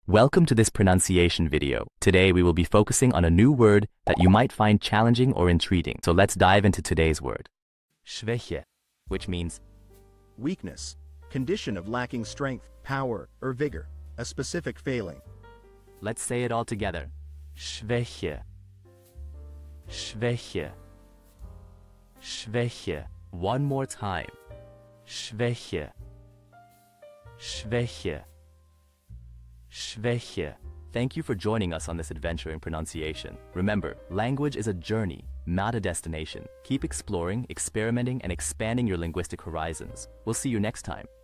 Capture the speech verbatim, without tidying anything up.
Welcome to this pronunciation video. Today we will be focusing on a new word that you might find challenging or intriguing. So let's dive into today's word. Schwäche, which means weakness, condition of lacking strength, power, or vigor, a specific failing. Let's say it all together. Schwäche. Schwäche. Schwäche. One more time. Schwäche. Schwäche. Schwäche. Thank you for joining us on this adventure in pronunciation. Remember, language is a journey, not a destination. Keep exploring, experimenting, and expanding your linguistic horizons. We'll see you next time.